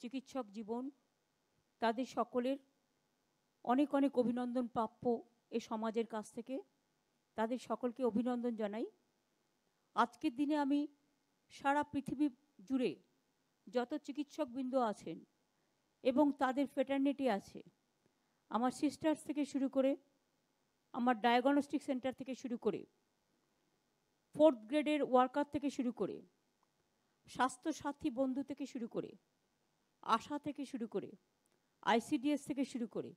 চিকিৎসক জীবন, তাদের সকলের অনেক অনেক অভিনন্দন প্রাপ্য এ সমাজের কাছ থেকে। তাদের সকলকে অভিনন্দন জানাই। আজকের দিনে আমি সারা পৃথিবী জুড়ে যত চিকিৎসকবৃন্দ আছেন এবং তাদের ফ্রেটার্নিটি আছে, আমার সিস্টার্স থেকে শুরু করে, আমার ডায়াগনস্টিক সেন্টার থেকে শুরু করে, 4th গ্রেডের ওয়ার্কার থেকে শুরু করে, স্বাস্থ্যসাথী বন্ধু থেকে শুরু করে, আশা থেকে শুরু করে, ICDS থেকে শুরু করে,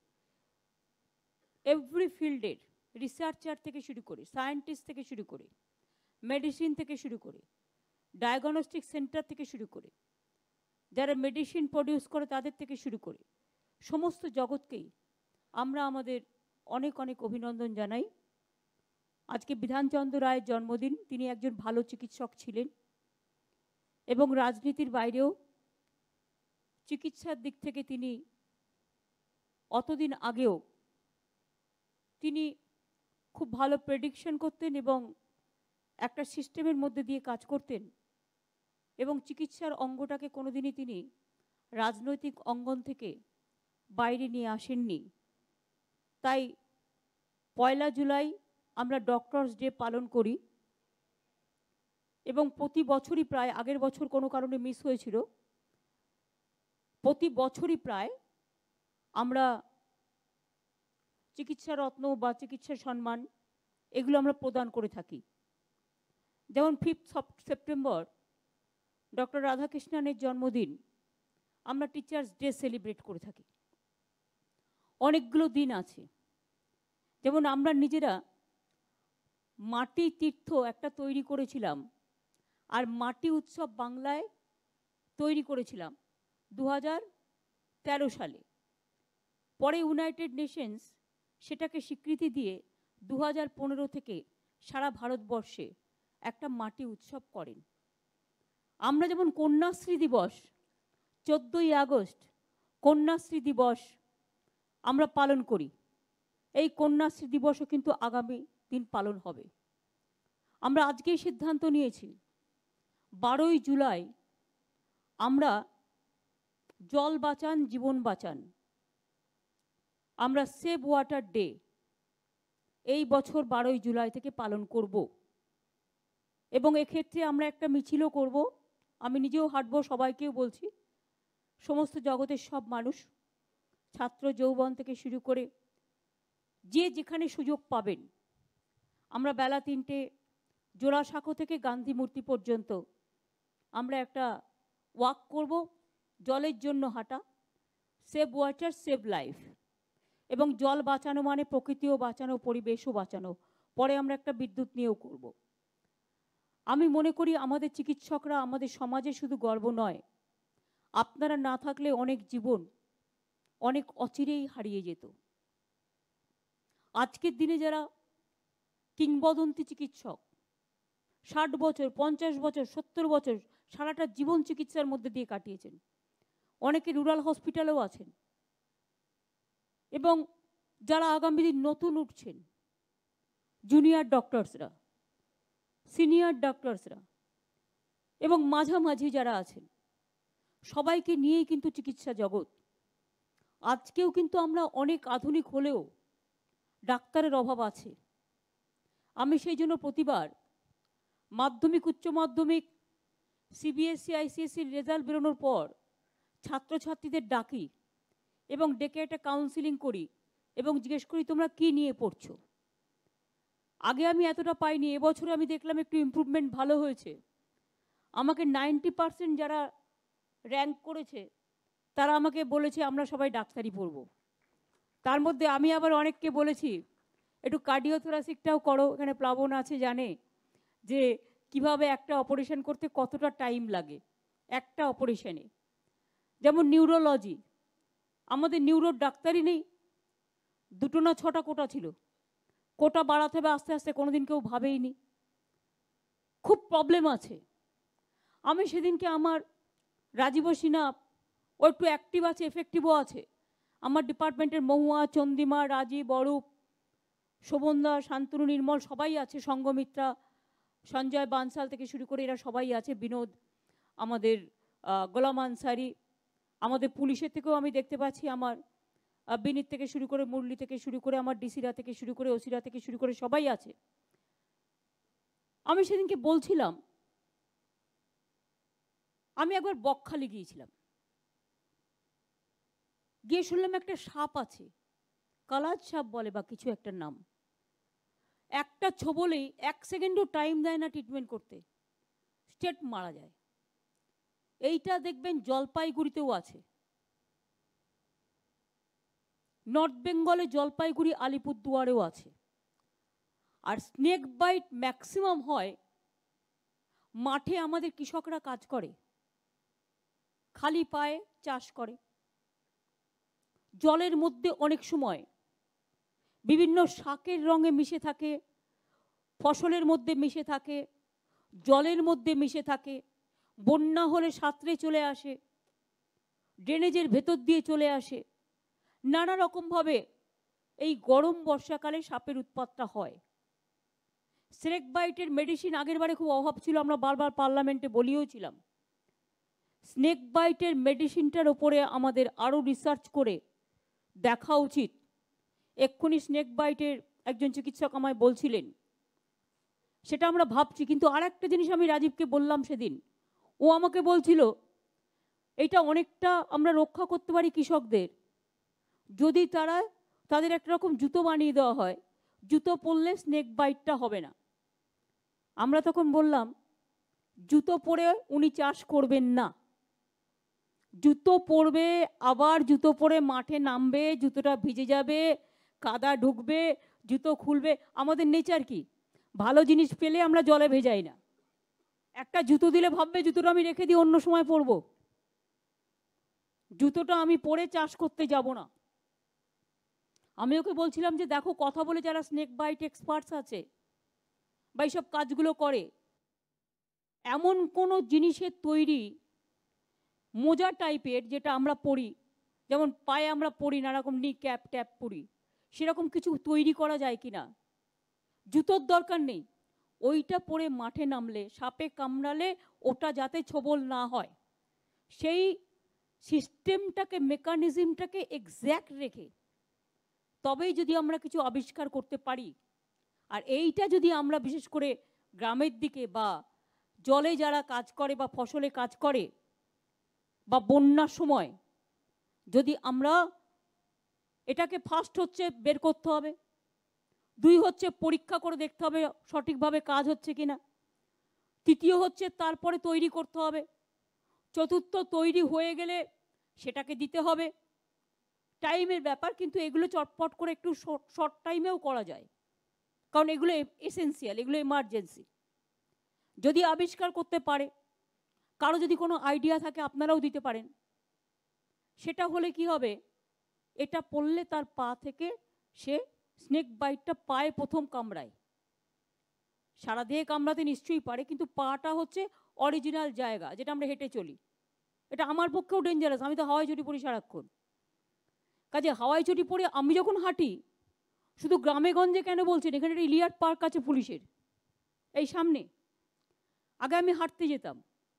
এভরি ফিল্ডের রিসার্চার থেকে শুরু করে, সায়েন্টিস্ট থেকে শুরু করে, মেডিসিন থেকে শুরু করে, ডায়াগনস্টিক সেন্টার থেকে শুরু করে, যারা মেডিসিন প্রডিউস করে তাদের থেকে শুরু করে, সমস্ত জগৎকেই আমরা আমাদের অনেক অনেক অভিনন্দন জানাই। আজকে বিধানচন্দ্র রায়ের জন্মদিন। তিনি একজন ভালো চিকিৎসক ছিলেন এবং রাজনীতির বাইরেও চিকিৎসার দিক থেকে তিনি অতদিন আগেও তিনি খুব ভালো প্রেডিকশন করতেন এবং একটা সিস্টেমের মধ্যে দিয়ে কাজ করতেন এবং চিকিৎসার অঙ্গটাকে কোনোদিনই তিনি রাজনৈতিক অঙ্গন থেকে বাইরে নিয়ে আসেননি। তাই 1 জুলাই আমরা ডক্টরস ডে পালন করি এবং প্রতি বছরই প্রায়, আগের বছর কোনো কারণে মিস হয়েছিল, প্রতি বছরই প্রায় আমরা চিকিৎসা রত্ন বা চিকিৎসা সম্মান এগুলো আমরা প্রদান করে থাকি। যেমন 5th সেপ্টেম্বর ডক্টর রাধাকৃষ্ণনের জন্মদিন, আমরা টিচার্স ডে সেলিব্রেট করে থাকি। অনেকগুলো দিন আছে, যেমন আমরা নিজেরা মাটি তীর্থ একটা তৈরি করেছিলাম আর মাটি উৎসব বাংলায় তৈরি করেছিলাম 2013 সালে। পরে ইউনাইটেড নেশনস সেটাকে স্বীকৃতি দিয়ে 2015 থেকে সারা ভারতবর্ষে একটা মাটি উৎসব করেন। আমরা যেমন কন্যাশ্রী দিবস 14ই আগস্ট কন্যাশ্রী দিবস আমরা পালন করি, এই কন্যাশ্রী দিবসও কিন্তু আগামী দিন পালন হবে। আমরা আজকেই সিদ্ধান্ত নিয়েছি 12ই জুলাই আমরা জল বাঁচান জীবন বাঁচান, আমরা সেভ ওয়াটার ডে এই বছর 12ই জুলাই থেকে পালন করব এবং এক্ষেত্রে আমরা একটা মিছিলও করব। আমি নিজেও হাঁটব, সবাইকেও বলছি, সমস্ত জগতের সব মানুষ, ছাত্র যৌবন থেকে শুরু করে যে যেখানে সুযোগ পাবেন, আমরা বেলা 3টে জোড়াসাঁকো থেকে গান্ধী মূর্তি পর্যন্ত আমরা একটা ওয়াক করব, জলের জন্য হাঁটা, সেভ ওয়াটার সেভ লাইফ। এবং জল বাঁচানো মানে প্রকৃতিও বাঁচানো, পরিবেশও বাঁচানো। পরে আমরা একটা বিদ্যুৎ নিয়েও করব। আমি মনে করি আমাদের চিকিৎসকরা আমাদের সমাজে শুধু গর্ব নয়, আপনারা না থাকলে অনেক জীবন অনেক অচিরেই হারিয়ে যেত। আজকের দিনে যারা কিংবদন্তি চিকিৎসক, 60 বছর 50 বছর 70 বছর সারাটা জীবন চিকিৎসার মধ্যে দিয়ে কাটিয়েছেন, অনেকে রুরাল হসপিটালেও আছেন, এবং যারা আগামী দিন নতুন উঠছেন, জুনিয়র ডক্টরসরা, সিনিয়র ডক্টরসরা এবং মাঝামাঝি যারা আছেন, সবাইকে নিয়েই কিন্তু চিকিৎসা জগৎ। আজকেও কিন্তু আমরা অনেক আধুনিক হলেও ডাক্তারের অভাব আছে। আমি সেই জন্য প্রতিবার মাধ্যমিক উচ্চ মাধ্যমিক CBSE ICSE রেজাল্ট বেরোনোর পর ছাত্রছাত্রীদের ডাকি এবং ডেকে একটা কাউন্সিলিং করি এবং জিজ্ঞেস করি তোমরা কী নিয়ে পড়ছো। আগে আমি এতটা পাইনি, এবছরে আমি দেখলাম একটু ইমপ্রুভমেন্ট ভালো হয়েছে। আমাকে 90% যারা র্যাঙ্ক করেছে তারা আমাকে বলেছে আমরা সবাই ডাক্তারি পড়ব। তার মধ্যে আমি আবার অনেককে বলেছি একটু কার্ডিওথোরাসিকটাও করো, এখানে প্লাবন আছে, জানে যে কিভাবে একটা অপারেশন করতে কতটা টাইম লাগে একটা অপারেশনে। যেমন নিউরোলজি, আমাদের নিউরোর ডাক্তারই নেই, 2টো না 6টা কোটা ছিল, কোটা বাড়াতে হবে আস্তে আস্তে, কোনোদিন কেউ ভাবেইনি। খুব প্রবলেম আছে। আমি সেদিনকে আমার রাজীব সিনহা, ও একটু অ্যাক্টিভ আছে, এফেক্টিভও আছে, আমার ডিপার্টমেন্টের মহুয়া, চন্দিমা, রাজীব, অরূপ, শোভনদা, শান্তনু, নির্মল সবাই আছে, সঙ্গমিত্রা, সঞ্জয় বানসাল থেকে শুরু করে এরা সবাই আছে, বিনোদ, আমাদের গোলাম আনসারি, আমাদের পুলিশের থেকেও আমি দেখতে পাচ্ছি, আমার বিনীত থেকে শুরু করে, মুরলি থেকে শুরু করে, আমার ডিসিরা থেকে শুরু করে, ওসিরা থেকে শুরু করে সবাই আছে। আমি সেদিনকে বলছিলাম, আমি একবার বকখালি গিয়েছিলাম, গিয়ে শুনলাম একটা সাপ আছে, কালাজ সাপ বলে বা কিছু একটা নাম, একটা ছোবলেই 1 সেকেন্ডও টাইম দেয় না ট্রিটমেন্ট করতে, স্ট্রেট মারা যায়। এইটা দেখবেন জলপাইগুড়িতেও আছে, নর্থ বেঙ্গলে জলপাইগুড়ি, আলিপুরদুয়ারেও আছে। আর স্নেক বাইট ম্যাক্সিমাম হয় মাঠে, আমাদের কৃষকরা কাজ করে, খালি পায়ে চাষ করে, জলের মধ্যে অনেক সময় বিভিন্ন শাকের রঙে মিশে থাকে, ফসলের মধ্যে মিশে থাকে, জলের মধ্যে মিশে থাকে, বন্যা হলে সাঁতরে চলে আসে, ড্রেনেজের ভেতর দিয়ে চলে আসে, নানা রকমভাবে এই গরম বর্ষাকালে সাপের উৎপাতটা হয়। স্নেক বাইটের মেডিসিন আগের বারে খুব অভাব ছিল, আমরা বারবার পার্লামেন্টে বলিও ছিলাম। স্নেক বাইটের মেডিসিনটার ওপরে আমাদের আরও রিসার্চ করে দেখা উচিত। এক্ষুনি স্নেক বাইটের একজন চিকিৎসক আমায় বলছিলেন, সেটা আমরা ভাবছি। কিন্তু আর একটা জিনিস আমি রাজীবকে বললাম সেদিন, ও আমাকে বলছিল এটা অনেকটা আমরা রক্ষা করতে পারি কৃষকদের, যদি তাদের একটা রকম জুতো বানিয়ে দেওয়া হয়, জুতো পরলে স্নেক বাইটটা হবে না। আমরা তখন বললাম জুতো পরে উনি চাষ করবেন না, জুতো পরবে, আবার জুতো পরে মাঠে নামবে, জুতোটা ভিজে যাবে, কাদা ঢুকবে, জুতো খুলবে। আমাদের নেচার কি, ভালো জিনিস পেলে আমরা জলে ভেজাই না। একটা জুতো দিলে ভাববে জুতোটা আমি রেখে দিই, অন্য সময় পরবো, জুতোটা আমি পরে চাষ করতে যাব না। আমি ওকে বলছিলাম যে দেখো, কথা বলে যারা স্নেক বাইট এক্সপার্টস আছে বা এইসব কাজগুলো করে, এমন কোনো জিনিসের তৈরি মোজা টাইপের যেটা আমরা পরি, যেমন পায়ে আমরা পরি নানা রকম নি ক্যাপ ট্যাপ পরি, সেরকম কিছু তৈরি করা যায় কিনা। জুতোর দরকার নেই, ওইটা পরে মাঠে নামলে, সাপে কামড়ালে ওটা যাতে ছোবল না হয়, সেই সিস্টেমটাকে, মেকানিজমটাকে এক্স্যাক্ট রেখে তবেই যদি আমরা কিছু আবিষ্কার করতে পারি। আর এইটা যদি আমরা বিশেষ করে গ্রামের দিকে বা জলে যারা কাজ করে বা ফসলে কাজ করে বা বন্যার সময় যদি আমরা এটাকে, ফার্স্ট হচ্ছে বের করতে হবে, 2 হচ্ছে পরীক্ষা করে দেখতে হবে সঠিকভাবে কাজ হচ্ছে কিনা, 3 হচ্ছে তারপরে তৈরি করতে হবে, 4 তৈরি হয়ে গেলে সেটাকে দিতে হবে। টাইমের ব্যাপার, কিন্তু এগুলো চটপট করে একটু শর্ট টাইমেও করা যায়, কারণ এগুলো এসেন্সিয়াল, এগুলো এমার্জেন্সি। যদি আবিষ্কার করতে পারে, কারো যদি কোনো আইডিয়া থাকে আপনারাও দিতে পারেন। সেটা হলে কি হবে, এটা পড়লে তার পা থেকে সে স্নেক বাইটটা পায়ে প্রথম কামড়ায়, সারা দেহে কামড়াতে নিশ্চয়ই পারে, কিন্তু পাটা হচ্ছে অরিজিনাল জায়গা, যেটা আমরা হেঁটে চলি। এটা আমার পক্ষেও ডেঞ্জারাস, আমি তো হাওয়াই চটি পরি সারাক্ষণ। কাজে হাওয়াই চটি পরে আমি যখন হাঁটি, শুধু গ্রামে গঞ্জে কেন বলছেন, এখানে একটা ইলিয়াট পার্ক আছে পুলিশের এই সামনে, আগে আমি হাঁটতে যেতাম,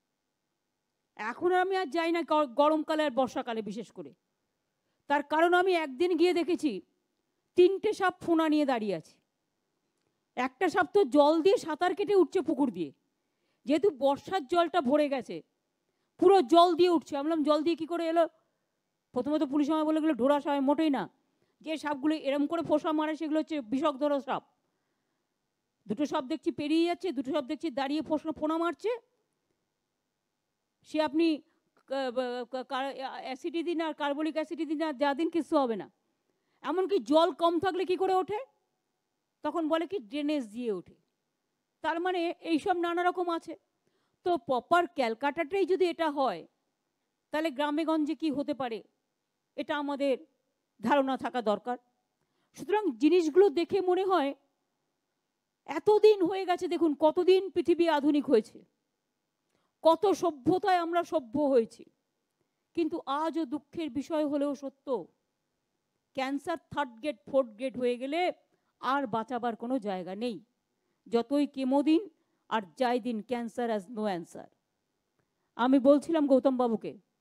এখন আমি আর যাই না গরমকালে আর বর্ষাকালে বিশেষ করে। তার কারণ আমি একদিন গিয়ে দেখেছি 3টে সাপ ফোনা নিয়ে দাঁড়িয়ে আছে। একটা সাপ তো জল দিয়ে সাঁতার কেটে উঠছে পুকুর দিয়ে, যেহেতু বর্ষার জলটা ভরে গেছে, পুরো জল দিয়ে উঠছে। আমি বললাম জল দিয়ে কি করে এলো? প্রথমত পুলিশ আমায় বলে গেলো ঢোড়া সাপ, মোটেই না। যে সাপগুলো এরম করে ফোঁসা মারে সেগুলো হচ্ছে বিষধর সাপ। 2টো সাপ দেখছি পেরিয়ে যাচ্ছে, 2টো সাপ দেখছি দাঁড়িয়ে ফোঁনা মারছে। সে আপনি অ্যাসিডি দিন আর কার্বলিক অ্যাসিডি দিন আর যা দিন, কিছু হবে না। এমনকি জল কম থাকলে কি করে ওঠে? তখন বলে কি ড্রেনেজ দিয়ে ওঠে। তার মানে এইসব নানা রকম আছে। তো প্রপার ক্যালকাটাটাই যদি এটা হয়, তাহলে গ্রামে গঞ্জে কি হতে পারে এটা আমাদের ধারণা থাকা দরকার। সুতরাং জিনিসগুলো দেখে মনে হয় এতদিন হয়ে গেছে, দেখুন কতদিন পৃথিবী আধুনিক হয়েছে, কত সভ্যতায় আমরা সভ্য হয়েছি, কিন্তু আজও দুঃখের বিষয় হলেও সত্য, cancer 3rd grade 4th grade হয়ে গেলে আর বাঁচাবার কোনো জায়গা নেই। যতই কেমো দিন আর যাই দিন, ক্যান্সার হ্যাজ নো অ্যান্সার। আমি বলছিলাম গৌতম বাবুকে,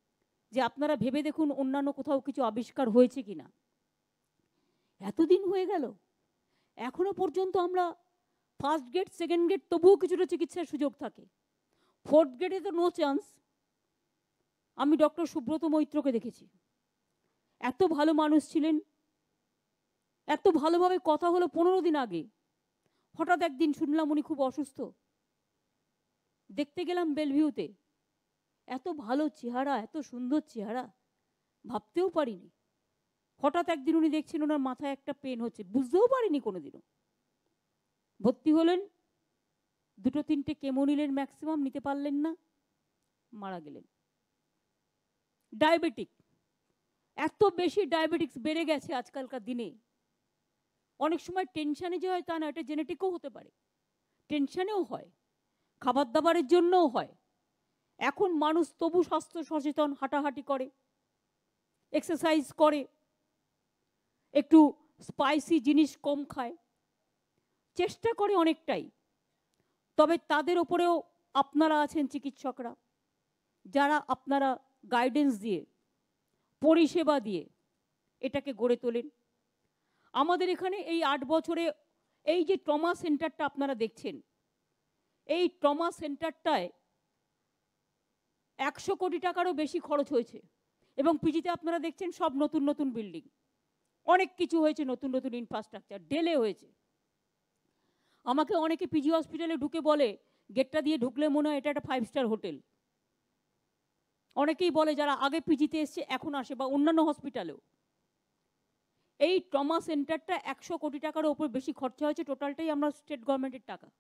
যে আপনারা ভেবে দেখুন অন্যান্য কোথাও কিছু আবিষ্কার হয়েছে কিনা। এতদিন হয়ে গেল, এখনো পর্যন্ত আমরা ফার্স্ট গ্রেড সেকেন্ড গ্রেড তবুও কিছুটা চিকিৎসার সুযোগ থাকে, ফোর্থ গ্রেডে তো নো চান্স। আমি ডক্টর সুব্রত মৈত্রকে দেখেছি, এত ভালো মানুষ ছিলেন, এত ভালোভাবে কথা হলো 15 দিন আগে। হঠাৎ একদিন শুনলাম উনি খুব অসুস্থ, দেখতে গেলাম বেলভিউতে, এত ভালো চেহারা, এত সুন্দর চেহারা, ভাবতেও পারিনি। হঠাৎ একদিন উনি দেখছেন ওনার মাথায় একটা পেন হচ্ছে, বুঝতেও পারিনি কোনোদিনও। ভর্তি হলেন, 2-3টে কেমো নিলেন, ম্যাক্সিমাম নিতে পারলেন না, মারা গেলেন। ডায়াবেটিক, এত বেশি ডায়াবেটিক্স বেড়ে গেছে আজকালকার দিনে। অনেক সময় টেনশানে যে হয় তা না, এটা জেনেটিকও হতে পারে, টেনশানেও হয়, খাবার দাবারের জন্যও হয়। এখন মানুষ তবু স্বাস্থ্য সচেতন, হাঁটাহাঁটি করে, এক্সারসাইজ করে, একটু স্পাইসি জিনিস কম খায়, চেষ্টা করে অনেকটাই। তবে তাদের ওপরেও আপনারা আছেন চিকিৎসকরা, যারা আপনারা গাইডেন্স দিয়ে, পরিষেবা দিয়ে এটাকে গড়ে তোলেন। আমাদের এখানে এই 8 বছরে এই যে ট্রমা সেন্টারটা আপনারা দেখছেন, এই ট্রমা সেন্টারটায় 100 কোটি টাকারও বেশি খরচ হয়েছে। এবং পিজিতে আপনারা দেখছেন সব নতুন নতুন বিল্ডিং, অনেক কিছু হয়েছে, নতুন নতুন ইনফ্রাস্ট্রাকচার ডেলে হয়েছে। আমাকে অনেকে পিজি হসপিটালে ঢুকে বলে, গেটটা দিয়ে ঢুকলে মনে হয় এটা একটা 5 স্টার হোটেল। অনেকেই বলে যারা আগে পিজিতে এসছে এখন আসে, বা অন্যান্য হসপিটালেও। এই ট্রমা সেন্টারটা 100 কোটি টাকার ওপর বেশি খরচা হয়েছে, টোটালটাই আমরা স্টেট গভর্নমেন্টের টাকা।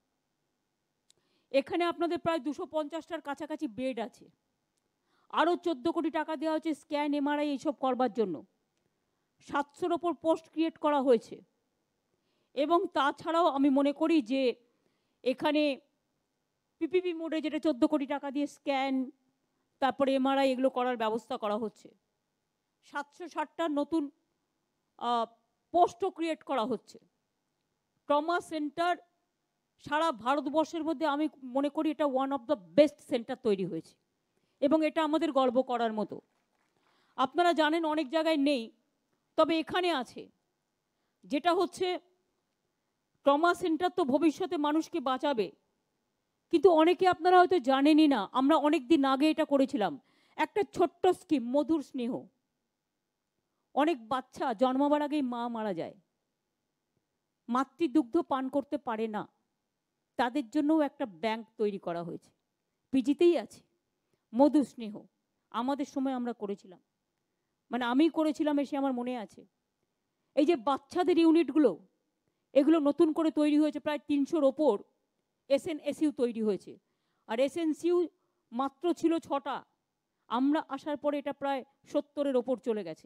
এখানে আপনাদের প্রায় 250টার কাছাকাছি বেড আছে, আরও 14 কোটি টাকা দেওয়া হচ্ছে স্ক্যান, এমআরআই এইসব করবার জন্য। 700-র ওপর পোস্ট ক্রিয়েট করা হয়েছে। এবং তাছাড়াও আমি মনে করি যে এখানে পিপিপি মোডে, যেটা 14 কোটি টাকা দিয়ে স্ক্যান, তারপরে এমআরআই এগুলো করার ব্যবস্থা করা হচ্ছে। 760টা নতুন পোস্টও ক্রিয়েট করা হচ্ছে। ট্রমা সেন্টার সারা ভারতবর্ষের মধ্যে আমি মনে করি এটা one of the best centre তৈরি হয়েছে, এবং এটা আমাদের গর্ব করার মতো। আপনারা জানেন অনেক জায়গায় নেই, তবে এখানে আছে। যেটা হচ্ছে ট্রমা সেন্টার তো ভবিষ্যতে মানুষকে বাঁচাবে, কিন্তু অনেকে আপনারা হয়তো জানেনই না, আমরা অনেক দিন আগে এটা করেছিলাম, একটা ছোট্ট স্কিম, মধুর স্নেহ। অনেক বাচ্চা জন্মাবার আগেই মা মারা যায়, মাতৃদুগ্ধ পান করতে পারে না, তাদের জন্যও একটা ব্যাংক তৈরি করা হয়েছে, পিজিতেই আছে, মধু স্নেহ। আমাদের সময় আমরা করেছিলাম, মানে আমি করেছিলাম, এসে আমার মনে আছে। এই যে বাচ্চাদের ইউনিটগুলো, এগুলো নতুন করে তৈরি হয়েছে, প্রায় 300-র ওপর এসএনএসইউ তৈরি হয়েছে। আর এসএনসিউ মাত্র ছিল 6টা, আমরা আসার পরে এটা প্রায় 70-এর ওপর চলে গেছে।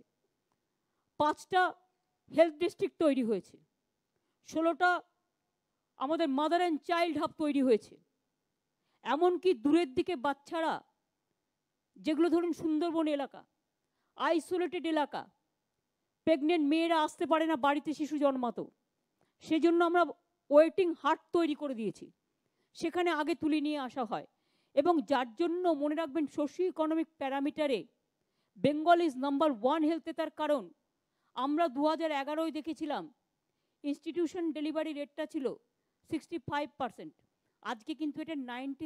5টা হেলথ ডিস্ট্রিক্ট তৈরি হয়েছে, 16টা আমাদের মাদার অ্যান্ড চাইল্ড হাব তৈরি হয়েছে। এমনকি দূরের দিকে বাচ্চারা, যেগুলো ধরুন সুন্দরবন এলাকা, আইসোলেটেড এলাকা, প্রেগনেন্ট মেয়েরা আসতে পারে না বাড়িতে শিশু জন্মাতো, সেজন্য আমরা ওয়েটিং হার্ট তৈরি করে দিয়েছি, সেখানে আগে তুলে নিয়ে আসা হয়। এবং যার জন্য মনে রাখবেন, সোশিও ইকোনমিক প্যারামিটারে বেঙ্গল ইজ নাম্বার 1 হেলথে। তার কারণ আমরা 2011-য় দেখেছিলাম ইনস্টিটিউশন ডেলিভারি রেটটা ছিল 65%, আজকে কিন্তু এটা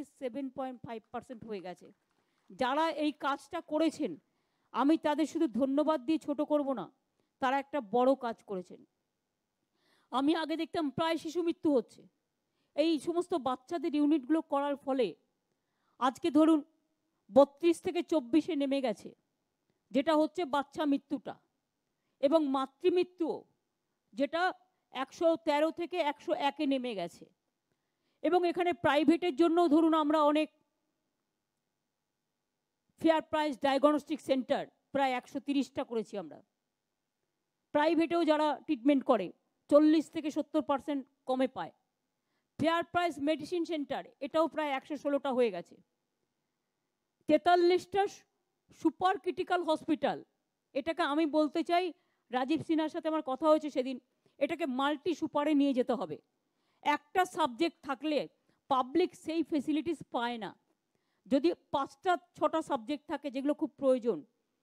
97.5% হয়ে গেছে। যারা এই কাজটা করেছেন, আমি তাদের শুধু ধন্যবাদ দিয়ে ছোট করব না, তারা একটা বড় কাজ করেছেন। আমি আগে দেখতাম প্রায় শিশু মৃত্যু হচ্ছে, এই সমস্ত বাচ্চাদের ইউনিটগুলো করার ফলে আজকে ধরুন 32 থেকে 24-এ নেমে গেছে, যেটা হচ্ছে বাচ্চা মৃত্যুটা, এবং মাতৃমৃত্যুও, যেটা 113 থেকে 101-এ নেমে গেছে। এবং এখানে প্রাইভেটের জন্য ধরুন আমরা অনেক ফেয়ার প্রাইস ডায়াগনস্টিক সেন্টার প্রায় 130টা করেছি আমরা। প্রাইভেটেও যারা ট্রিটমেন্ট করে 40 থেকে 70% কমে পায়। ফেয়ার প্রাইস মেডিসিন সেন্টার, এটাও প্রায় 116টা হয়ে গেছে। 43টা সুপার ক্রিটিক্যাল হসপিটাল, এটাকে আমি বলতে চাই, রাজীব সিনহার সাথে আমার কথা হয়েছে সেদিন, এটাকে মাল্টি সুপারে নিয়ে যেতে হবে। একটা সাবজেক্ট থাকলে পাবলিক সেই ফেসিলিটিস পায় না। যদি 5টা 6টা সাবজেক্ট থাকে যেগুলো খুব প্রয়োজন,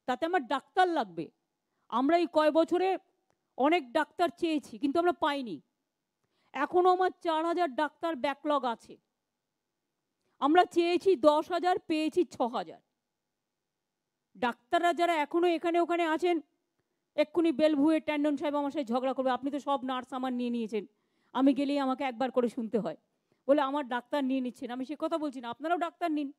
তাতে আমার ডাক্তার লাগবে। আমরা এই কয় বছরে অনেক ডাক্তার চেয়েছি কিন্তু আমরা পাইনি। এখনো আমার 4,000 ডাক্তার ব্যাকলগ আছে। আমরা চেয়েছি 10,000, পেয়েছি 6,000। ডাক্তাররা যারা এখনো এখানে ওখানে আছেন, এক্ষুনি বেলভুয়ে ট্যান্ডন সাহেব আমার সাথে ঝগড়া করবে, আপনি তো সব নার্স আমার নিয়ে নিয়েছেন, আমি গেলেই আমাকে একবার করে শুনতে হয়, বলে আমার ডাক্তার নিয়ে নিচ্ছেন। আমি সে কথা বলছি না, আপনারাও ডাক্তার নিন,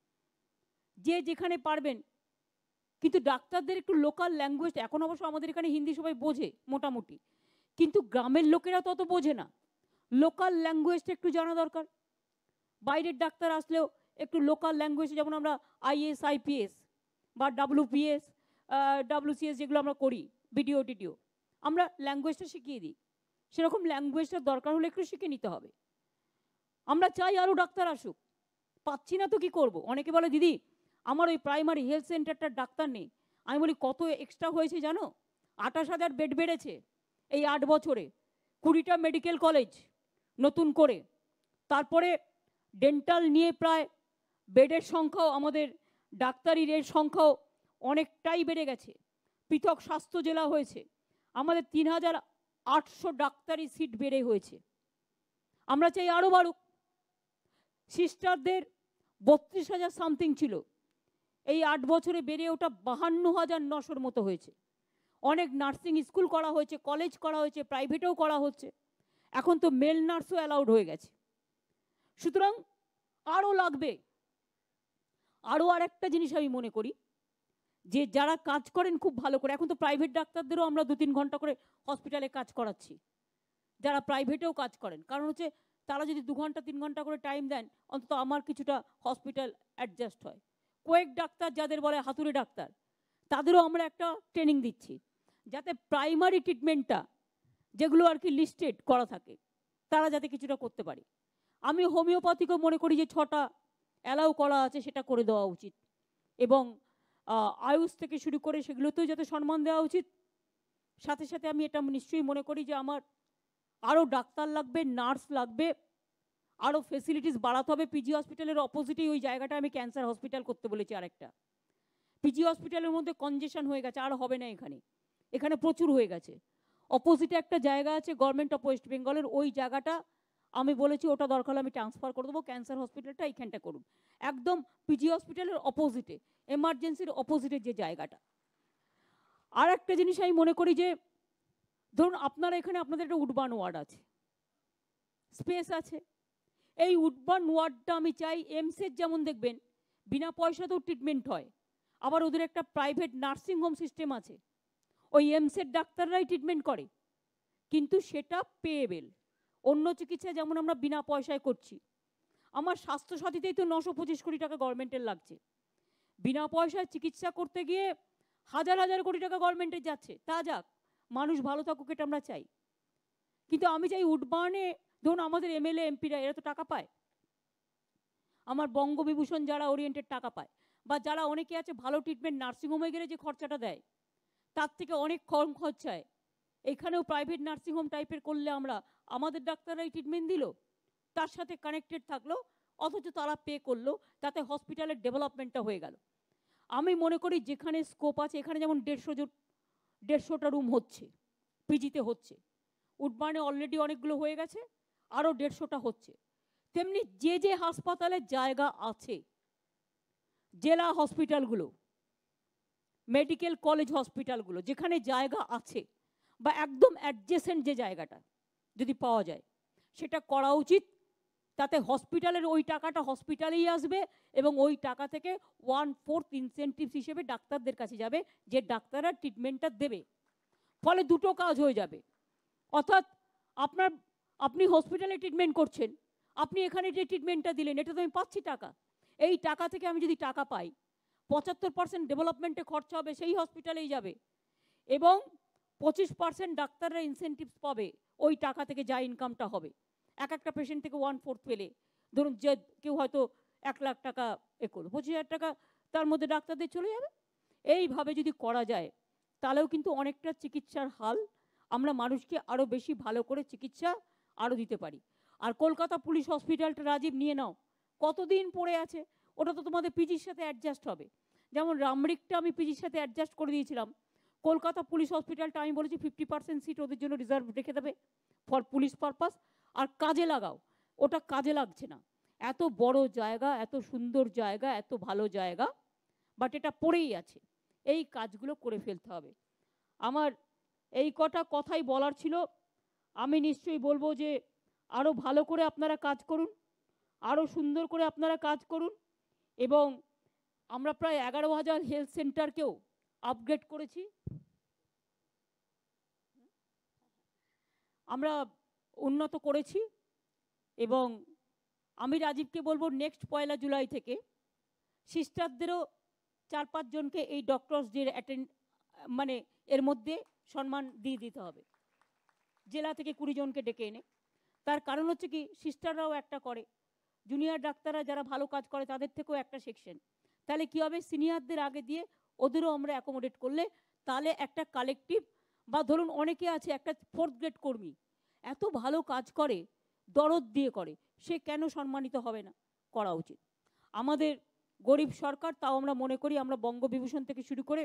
যে যেখানে পারবেন। কিন্তু ডাক্তারদের একটু লোকাল ল্যাঙ্গুয়েজ, এখন অবশ্য আমাদের এখানে হিন্দি সবাই বোঝে মোটামুটি, কিন্তু গ্রামের লোকেরা তত বোঝে না। লোকাল ল্যাঙ্গুয়েজটা একটু জানা দরকার। বাইরের ডাক্তার আসলেও একটু লোকাল ল্যাঙ্গুয়েজ, যেমন আমরা IAS IPS বা WPS WCS যেগুলো আমরা করি, বিডিও টিডিও, আমরা ল্যাঙ্গুয়েজটা শিখিয়ে দিই। সেরকম ল্যাঙ্গুয়েজটা দরকার হলে একটু শিখে নিতে হবে। আমরা চাই আরও ডাক্তার আসুক, পাচ্ছি না তো কি করব। অনেকে বলে দিদি আমার ওই প্রাইমারি হেলথ সেন্টারটার ডাক্তার নেই। আমি বলি কত এক্সট্রা হয়েছে জানো? 28,000 বেড বেড়েছে এই 8 বছরে, 20টা মেডিকেল কলেজ নতুন করে, তারপরে ডেন্টাল নিয়ে প্রায় বেডের সংখ্যাও, আমাদের ডাক্তারি রেট সংখ্যাও অনেকটাই বেড়ে গেছে। পৃথক স্বাস্থ্য জেলা হয়েছে, আমাদের 3,800 ডাক্তারি সিট বেড়ে হয়েছে। আমরা চাই আরও বাড়ুক। সিস্টারদের 32,000 সামথিং ছিল, এই 8 বছরে বেড়ে ওটা 52,900 মতো হয়েছে। অনেক নার্সিং স্কুল করা হয়েছে, কলেজ করা হয়েছে, প্রাইভেটেও করা হচ্ছে। এখন তো মেল নার্সও অ্যালাউড হয়ে গেছে। সুতরাং আরও লাগবে। আরও আরেকটা জিনিস আমি মনে করি, যে যারা কাজ করেন খুব ভালো করে, এখন তো প্রাইভেট ডাক্তারদেরও আমরা 2-3 ঘন্টা করে হসপিটালে কাজ করাচ্ছি, যারা প্রাইভেটেও কাজ করেন। কারণ হচ্ছে তারা যদি 2 ঘন্টা 3 ঘন্টা করে টাইম দেন, অন্তত আমার কিছুটা হসপিটাল অ্যাডজাস্ট হয়। কোয়েক ডাক্তার যাদের বলে হাতুড়ে ডাক্তার, তাদেরও আমরা একটা ট্রেনিং দিচ্ছি, যাতে প্রাইমারি ট্রিটমেন্টটা যেগুলো আর কি লিস্টেড করা থাকে, তারা যাতে কিছুটা করতে পারে। আমি হোমিওপ্যাথিকেও মনে করি যে 6টা অ্যালাউ করা আছে, সেটা করে দেওয়া উচিত। এবং আয়ুষ থেকে শুরু করে সেগুলোতেও যাতে সম্মান দেওয়া উচিত। সাথে সাথে আমি এটা নিশ্চয়ই মনে করি যে আমার আরও ডাক্তার লাগবে, নার্স লাগবে, আরও ফেসিলিটিস বাড়াতে হবে। পিজি হসপিটালের অপোজিটেই ওই জায়গাটা আমি ক্যান্সার হসপিটাল করতে বলেছি আরেকটা। পিজি হসপিটালের মধ্যে কনজেশন হয়ে গেছে, আর হবে না এখানে, এখানে প্রচুর হয়ে গেছে। অপোজিটে একটা জায়গা আছে গভর্নমেন্ট অফ ওয়েস্ট বেঙ্গলের, ওই জায়গাটা আমি বলেছি ওটা দরকার হলে আমি ট্রান্সফার করে দেবো, ক্যান্সার হসপিটালটা এইখানটা করুন, একদম পিজি হসপিটালের অপোজিটে, এমার্জেন্সির অপোজিটে যে জায়গাটা। আর একটা জিনিস আমি মনে করি যে ধরুন আপনারা এখানে আপনাদের একটা উডবার্ন ওয়ার্ড আছে, স্পেস আছে, এই উডবার্ন ওয়ার্ডটা আমি চাই এমসের যেমন দেখবেন বিনা পয়সাতেও ট্রিটমেন্ট হয়, আবার ওদের একটা প্রাইভেট নার্সিং হোম সিস্টেম আছে, ওই এমসের ডাক্তাররাই ট্রিটমেন্ট করে, কিন্তু সেটা পেয়েবেল। অন্য চিকিৎসা যেমন আমরা বিনা পয়সায় করছি, আমার স্বাস্থ্যসাথীতেই তো 925 কোটি টাকা গভর্নমেন্টের লাগছে। বিনা পয়সায় চিকিৎসা করতে গিয়ে হাজার হাজার কোটি টাকা গভর্নমেন্টের যাচ্ছে। তা যাক, মানুষ ভালো থাকুক, এটা আমরা চাই। কিন্তু আমি চাই উডবার্নে, ধরুন আমাদের MLA MP রা এরা তো টাকা পায়, আমার বঙ্গবিভূষণ যারা ওরিয়েন্টেড টাকা পায়, বা যারা অনেকে আছে ভালো ট্রিটমেন্ট নার্সিংহোমে গেলে যে খরচাটা দেয় তার থেকে অনেক কম খরচায় এখানেও প্রাইভেট নার্সিংহোম টাইপের করলে আমরা, আমাদের ডাক্তাররাই ট্রিটমেন্ট দিল, তার সাথে কানেক্টেড থাকলো, অথচ তারা পে করলো, তাতে হসপিটালের ডেভেলপমেন্টটা হয়ে গেল। আমি মনে করি যেখানে স্কোপ আছে, এখানে যেমন 150টা রুম হচ্ছে, পিজিতে হচ্ছে, উডবার্নে অলরেডি অনেকগুলো হয়ে গেছে, আরও 150টা হচ্ছে। তেমনি যে যে হাসপাতালের জায়গা আছে, জেলা হসপিটালগুলো, মেডিকেল কলেজ হসপিটালগুলো, যেখানে জায়গা আছে বা একদম অ্যাডজেসেন্ট যে জায়গাটা যদি পাওয়া যায় সেটা করা উচিত। তাতে হসপিটালের ওই টাকাটা হসপিটালেই আসবে এবং ওই টাকা থেকে 1/4 ইনসেন্টিভস হিসেবে ডাক্তারদের কাছে যাবে, যে ডাক্তাররা ট্রিটমেন্টটা দেবে। ফলে দুটো কাজ হয়ে যাবে, অর্থাৎ আপনি হসপিটালে ট্রিটমেন্ট করছেন, আপনি এখানে যে ট্রিটমেন্টটা দিলেন এটা তো আমি পাচ্ছি টাকা, এই টাকা থেকে আমি যদি টাকা পাই 75% ডেভেলপমেন্টে খরচা হবে, সেই হসপিটালেই যাবে, এবং 25% ডাক্তাররা ইনসেন্টিভস পাবে ওই টাকা থেকে, যা ইনকামটা হবে এক একটা পেশেন্ট থেকে 1/4 পেলে। ধরুন যে কেউ হয়তো 1 লাখ টাকা করলো, 25,000 টাকা তার মধ্যে ডাক্তারদের চলে যাবে। এইভাবে যদি করা যায় তাহলেও কিন্তু অনেকটা চিকিৎসার হাল আমরা মানুষকে আরও বেশি ভালো করে চিকিৎসা আরও দিতে পারি। আর কলকাতা পুলিশ হসপিটালটা রাজীব নিয়ে নাও, কতদিন পড়ে আছে, ওটা তো তোমাদের পিজির সাথে অ্যাডজাস্ট হবে। যেমন রামরিকটা আমি পিজির সাথে অ্যাডজাস্ট করে দিয়েছিলাম, কলকাতা পুলিশ হসপিটালটা আমি বলেছি 50% সিট ওদের জন্য রিজার্ভ রেখে দেবে ফর পুলিশ পারপাস, আর কাজে লাগাও। ওটা কাজে লাগছে না। এত বড় জায়গা, এত সুন্দর জায়গা, এত ভালো জায়গা, বাট এটা পড়েই আছে। এই কাজগুলো করে ফেলতে হবে। আমার এই কটা কথাই বলার ছিল। আমি নিশ্চয়ই বলবো যে আরও ভালো করে আপনারা কাজ করুন, আরও সুন্দর করে আপনারা কাজ করুন। এবং আমরা প্রায় 11,000 হেলথ সেন্টারকেও আপগ্রেড করেছি। আমরা উন্নত করেছি এবং আমি রাজীবকে বলবো নেক্সট 1 জুলাই থেকে সিস্টারদেরও 4-5 জনকে এই ডক্টরস ডে মানে এর মধ্যে সম্মান দিয়ে দিতে হবে, জেলা থেকে 20 জনকে ডেকে এনে। তার কারণ হচ্ছে কি, সিস্টাররাও একটা করে, জুনিয়র ডাক্তাররা যারা ভালো কাজ করে তাদের থেকেও একটা সেকশন। তাহলে কি হবে, সিনিয়রদের আগে দিয়ে ওদেরও আমরা অ্যাকোমোডেট করলে তাহলে একটা কালেকটিভ, বা ধরুন অনেকে আছে একটা 4th গ্রেড কর্মী এত ভালো কাজ করে, দরদ দিয়ে করে, সে কেন সম্মানিত হবে না? করা উচিত। আমাদের গরিব সরকার, তাও আমরা মনে করি আমরা বঙ্গবিভূষণ থেকে শুরু করে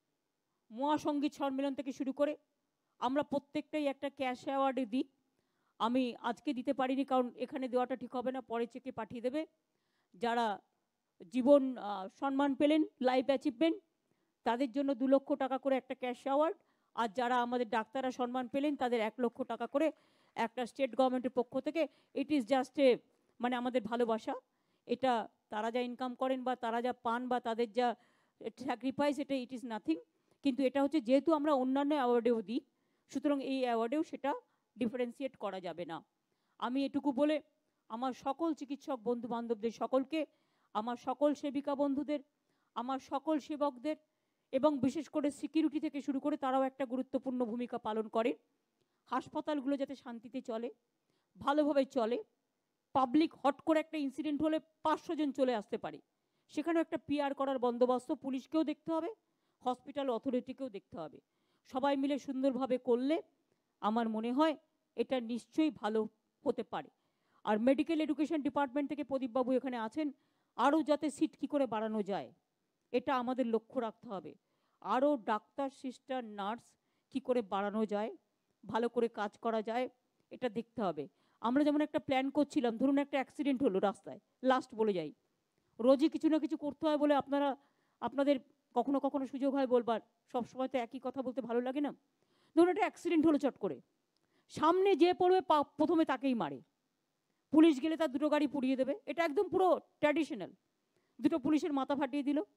মহাসঙ্গীত সম্মেলন থেকে শুরু করে আমরা প্রত্যেকটাই একটা ক্যাশ অ্যাওয়ার্ডে দিই। আমি আজকে দিতে পারিনি কারণ এখানে দেওয়াটা ঠিক হবে না, পরে চেকে পাঠিয়ে দেবে। যারা জীবন সম্মান পেলেন, লাইফ অ্যাচিভমেন্ট, তাদের জন্য 2 লক্ষ টাকা করে একটা ক্যাশ অ্যাওয়ার্ড, আর যারা আমাদের ডাক্তাররা সম্মান পেলেন তাদের 1 লক্ষ টাকা করে একটা স্টেট গভর্নমেন্টের পক্ষ থেকে। ইট ইজ জাস্ট এ মানে আমাদের ভালোবাসা। এটা তারা যা ইনকাম করেন বা তারা যা পান বা তাদের যা স্যাক্রিফাইস, এটা ইট ইজ নাথিং। কিন্তু এটা হচ্ছে যেহেতু আমরা অন্যান্য অ্যাওয়ার্ডেও দিই, সুতরাং এই অ্যাওয়ার্ডেও সেটা ডিফারেন্সিয়েট করা যাবে না। আমি এটুকু বলে আমার সকল চিকিৎসক বন্ধু বান্ধবদের সকলকে, আমার সকল সেবিকা বন্ধুদের, আমার সকল সেবকদের এবং বিশেষ করে সিকিউরিটি থেকে শুরু করে তারাও একটা গুরুত্বপূর্ণ ভূমিকা পালন করে। হাসপাতালগুলো যাতে শান্তিতে চলে, ভালোভাবে চলে, পাবলিক হট করে একটা ইনসিডেন্ট হলে 500 জন চলে আসতে পারে, সেখানেও একটা পিআর করার বন্দোবস্ত পুলিশকেও দেখতে হবে, হসপিটাল অথরিটিকেও দেখতে হবে। সবাই মিলে সুন্দরভাবে করলে আমার মনে হয় এটা নিশ্চয়ই ভালো হতে পারে। আর মেডিকেল এডুকেশন ডিপার্টমেন্ট থেকে প্রদীপবাবু এখানে আছেন, আরও যাতে সিট কী করে বাড়ানো যায় এটা আমাদের লক্ষ্য রাখতে হবে। আরও ডাক্তার, সিস্টার, নার্স কী করে বাড়ানো যায়, ভালো করে কাজ করা যায়, এটা দেখতে হবে। আমরা যেমন একটা প্ল্যান করছিলাম, ধরুন একটা অ্যাক্সিডেন্ট হলো রাস্তায়, লাস্ট বলে যাই, রোজই কিছু না কিছু করতে হয় বলে আপনাদের কখনো কখনো সুযোগ হয় বলবার, সবসময় তো একই কথা বলতে ভালো লাগে না। ধরুন একটা অ্যাক্সিডেন্ট হলো চট করে, সামনে যে পড়বে প্রথমে তাকেই মারে, পুলিশ গেলে তার 2টো গাড়ি পুড়িয়ে দেবে, এটা একদম পুরো ট্র্যাডিশনাল। 2টো পুলিশের মাথা ফাটিয়ে দিল,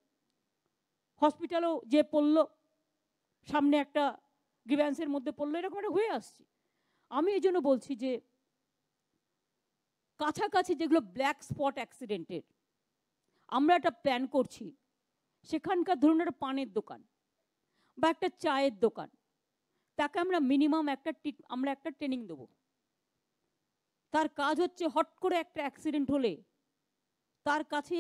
হসপিটালও যে পড়লো, সামনে একটা গ্রিভ্যান্সের মধ্যে পড়লো, এরকম একটা হয়ে আসছে। আমি এই জন্য বলছি যে কাছাকাছি যেগুলো ব্ল্যাক স্পট অ্যাক্সিডেন্টের আমরা একটা প্ল্যান করছি, সেখানকার ধরুন একটা পানের দোকান বা একটা চায়ের দোকান, তাকে আমরা মিনিমাম আমরা একটা ট্রেনিং দেবো। তার কাজ হচ্ছে হট করে একটা অ্যাক্সিডেন্ট হলে তার কাছে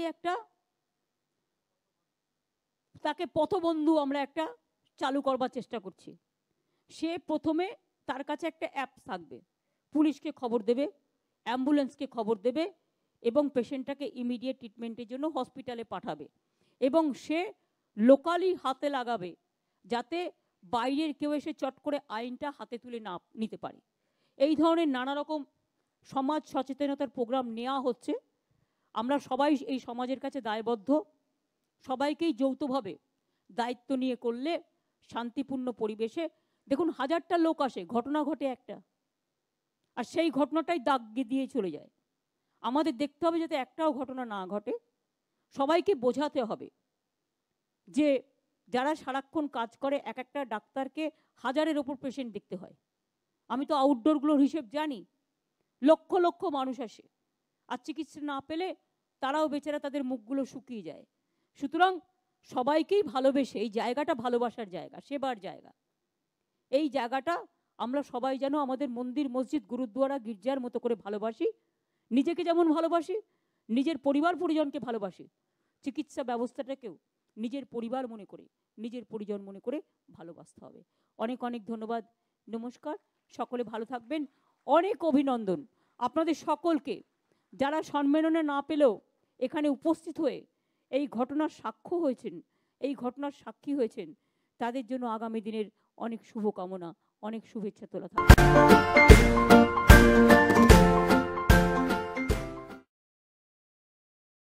তাকে পথবন্ধু আমরা একটা চালু করবার চেষ্টা করছি। সে প্রথমে তার কাছে একটা অ্যাপ থাকবে, পুলিশকে খবর দেবে, অ্যাম্বুলেন্সকে খবর দেবে এবং পেশেন্টটাকে ইমিডিয়েট ট্রিটমেন্টের জন্য হসপিটালে পাঠাবে এবং সে লোকালি হাতে লাগাবে যাতে বাইরের কেউ এসে চট করে আইনটা হাতে তুলে না নিতে পারে। এই ধরনের নানা রকম সমাজ সচেতনতার প্রোগ্রাম নেওয়া হচ্ছে। আমরা সবাই এই সমাজের কাছে দায়বদ্ধ, সবাইকেই যৌথভাবে দায়িত্ব নিয়ে করলে শান্তিপূর্ণ পরিবেশে, দেখুন 1000টা লোক আসে, ঘটনা ঘটে একটা, আর সেই ঘটনাটাই দাগ দিয়ে চলে যায়। আমাদের দেখতে হবে যাতে একটাও ঘটনা না ঘটে। সবাইকে বোঝাতে হবে যে যারা সারাক্ষণ কাজ করে, এক একটা ডাক্তারকে 1000-এর ওপর পেশেন্ট দেখতে হয়। আমি তো আউটডোরগুলোর হিসেব জানি, লক্ষ লক্ষ মানুষ আসে, আর চিকিৎসা না পেলে তারাও বেচারা তাদের মুখগুলো শুকিয়ে যায়। সুতরাং সবাইকেই ভালোবেসে, এই জায়গাটা ভালোবাসার জায়গা, সেবার জায়গা, এই জায়গাটা আমরা সবাই যেন আমাদের মন্দির, মসজিদ, গুরুদ্বারা, গির্জার মতো করে ভালোবাসি। নিজেকে যেমন ভালোবাসি, নিজের পরিবার পরিজনকে ভালোবাসি, চিকিৎসা ব্যবস্থাটাকেও নিজের পরিবার মনে করে, নিজের পরিজন মনে করে ভালোবাসতে হবে। অনেক অনেক ধন্যবাদ, নমস্কার, সকলে ভালো থাকবেন। অনেক অভিনন্দন আপনাদের সকলকে, যারা সম্মেলনে না পেলেও এখানে উপস্থিত হয়ে এই ঘটনার সাক্ষ্য হয়েছেন, এই ঘটনার সাক্ষী হয়েছেন, তাদের জন্য আগামী দিনের অনেক শুভকামনা, অনেক শুভেচ্ছা তোলা থাকে।